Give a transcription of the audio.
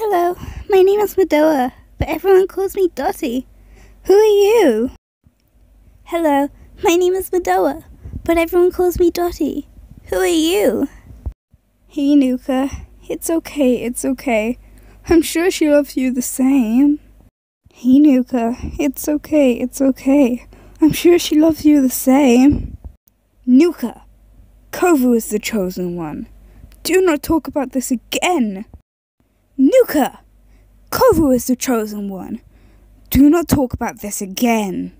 Hello, my name is Madoa, but everyone calls me Dotty. Who are you? Hello, my name is Madoa, but everyone calls me Dotty. Who are you? Hey Nuka, it's okay. I'm sure she loves you the same. Hey Nuka, it's okay. I'm sure she loves you the same. Nuka, Kovu is the chosen one. Do not talk about this again. Nuka, Kovu is the chosen one. Do not talk about this again.